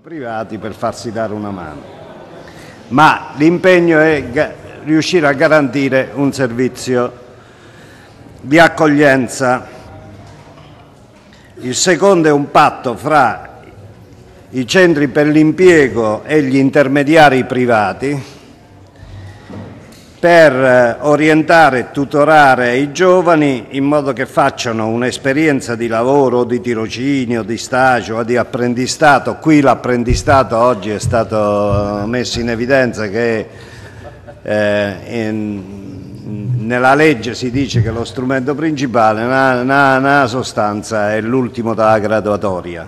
privati per farsi dare una mano, ma l'impegno è riuscire a garantire un servizio di accoglienza. Il secondo è un patto fra i centri per l'impiego e gli intermediari privati per orientare e tutorare i giovani in modo che facciano un'esperienza di lavoro, di tirocinio, di stage o di apprendistato. Qui l'apprendistato oggi è stato messo in evidenza che nella legge si dice che lo strumento principale, nella sostanza, è l'ultimo della graduatoria,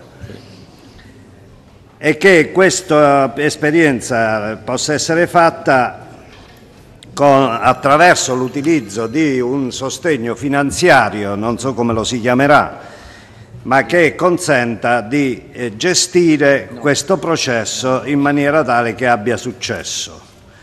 e che questa esperienza possa essere fatta attraverso l'utilizzo di un sostegno finanziario, non so come lo si chiamerà, ma che consenta di gestire questo processo in maniera tale che abbia successo.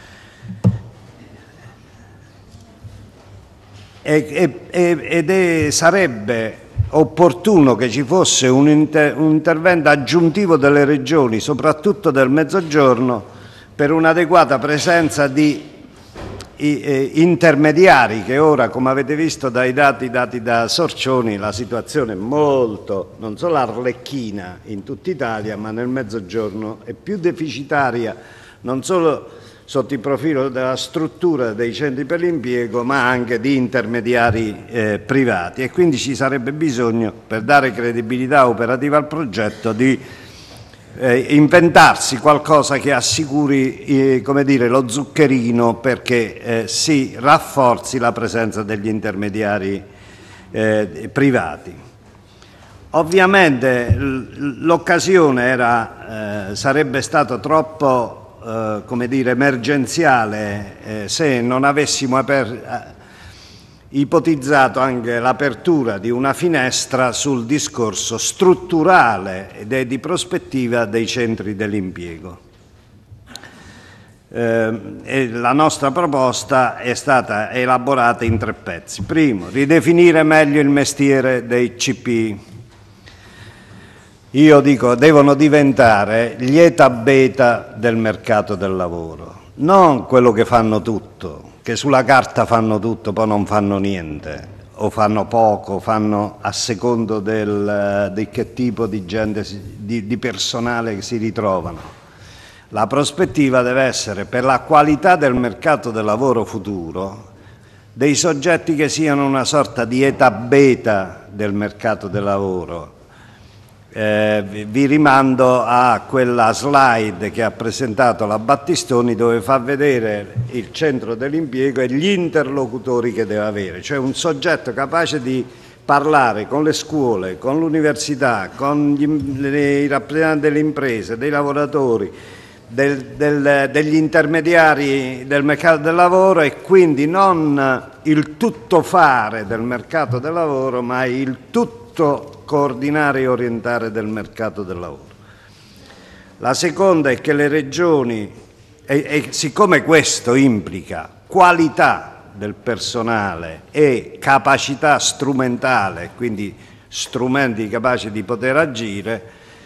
Sarebbe opportuno che ci fosse un intervento aggiuntivo delle regioni, soprattutto del Mezzogiorno, per un'adeguata presenza di intermediari, che ora, come avete visto dai dati dati da Sorcioni, la situazione è molto, non solo arlecchina in tutta Italia, ma nel Mezzogiorno è più deficitaria, non solo sotto il profilo della struttura dei centri per l'impiego, ma anche di intermediari privati, e quindi ci sarebbe bisogno, per dare credibilità operativa al progetto, di inventarsi qualcosa che assicuri come dire, lo zuccherino perché si rafforzi la presenza degli intermediari privati. Ovviamente l'occasione sarebbe stata troppo come dire, emergenziale se non avessimo ipotizzato anche l'apertura di una finestra sul discorso strutturale e di prospettiva dei centri dell'impiego. E la nostra proposta è stata elaborata in 3 pezzi. Primo, ridefinire meglio il mestiere dei CPI. Io dico, devono diventare gli eta beta del mercato del lavoro, non quello che fanno tutto, che sulla carta fanno tutto, poi non fanno niente, o fanno poco, fanno a secondo di che tipo di gente, di personale che si ritrovano. La prospettiva deve essere, per la qualità del mercato del lavoro futuro, dei soggetti che siano una sorta di eta beta del mercato del lavoro. Vi rimando a quella slide che ha presentato la Battistoni, dove fa vedere il centro dell'impiego e gli interlocutori che deve avere, cioè un soggetto capace di parlare con le scuole, con l'università, con i rappresentanti delle imprese, dei lavoratori, degli intermediari del mercato del lavoro, e quindi non il tuttofare del mercato del lavoro, ma il tutto coordinare e orientare del mercato del lavoro. La seconda è che le regioni, e siccome questo implica qualità del personale e capacità strumentale, quindi strumenti capaci di poter agire,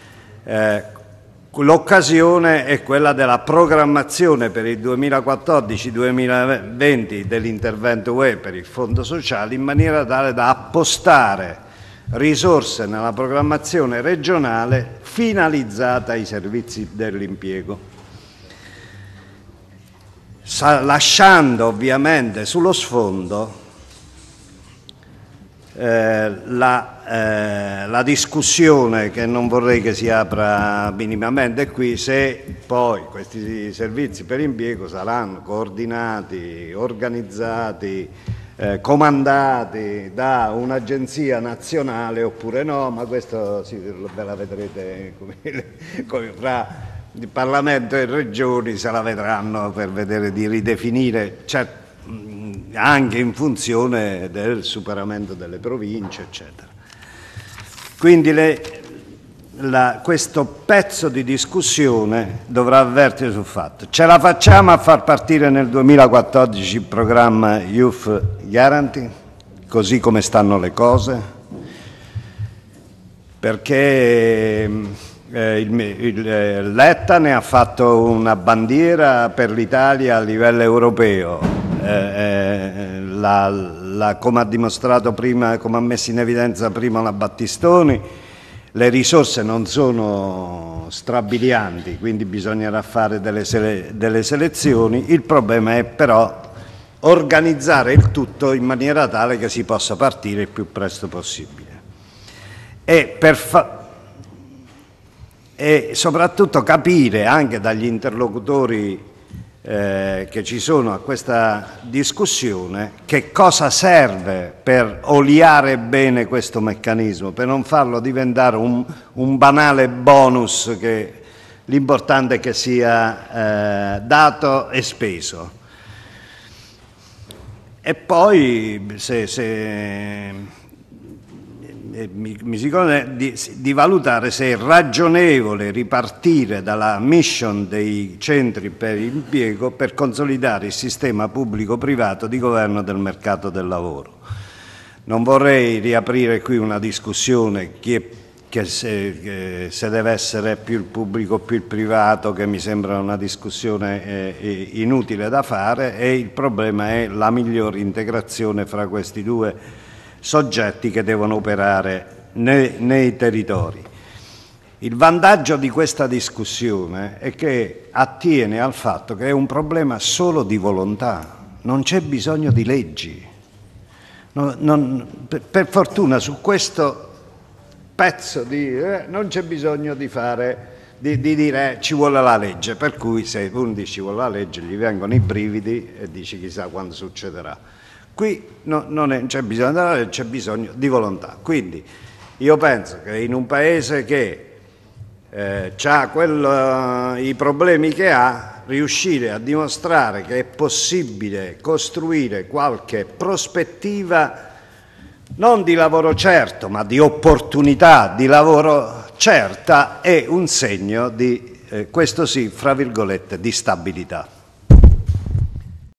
l'occasione è quella della programmazione per il 2014-2020 dell'intervento UE per il Fondo Sociale, in maniera tale da appostare risorse nella programmazione regionale finalizzata ai servizi dell'impiego, lasciando ovviamente sullo sfondo la discussione, che non vorrei che si apra minimamente qui, se poi questi servizi per impiego saranno coordinati, organizzati, comandati da un'agenzia nazionale oppure no, ma questo ve la vedrete fra il Parlamento e Regioni, se la vedranno per vedere di ridefinire, anche in funzione del superamento delle province, eccetera. Quindi questo pezzo di discussione dovrà avvertire sul fatto: ce la facciamo a far partire nel 2014 il programma Youth Guarantee, così come stanno le cose? Perché Letta ne ha fatto una bandiera per l'Italia a livello europeo, come ha dimostrato prima, come ha messo in evidenza prima la Battistoni, le risorse non sono strabilianti, quindi bisognerà fare delle selezioni. Il problema è però organizzare il tutto in maniera tale che si possa partire il più presto possibile. E soprattutto capire anche dagli interlocutori che ci sono a questa discussione che cosa serve per oliare bene questo meccanismo, per non farlo diventare un banale bonus, che l'importante è che sia dato e speso. E poi mi si chiede di valutare se è ragionevole ripartire dalla mission dei centri per l'impiego per consolidare il sistema pubblico-privato di governo del mercato del lavoro. Non vorrei riaprire qui una discussione se deve essere più il pubblico o più il privato, che mi sembra una discussione inutile da fare, e il problema è la migliore integrazione fra questi due soggetti che devono operare nei territori. Il vantaggio di questa discussione è che attiene al fatto che è un problema solo di volontà, non c'è bisogno di leggi. Per fortuna su questo pezzo non c'è bisogno di dire ci vuole la legge, per cui se uno dice ci vuole la legge gli vengono i brividi e dici chissà quando succederà. Qui non c'è bisogno della legge, c'è bisogno di volontà. Quindi io penso che in un paese che ha i problemi che ha, riuscire a dimostrare che è possibile costruire qualche prospettiva non di lavoro certo, ma di opportunità di lavoro certa, è un segno di, questo sì, fra virgolette, di stabilità.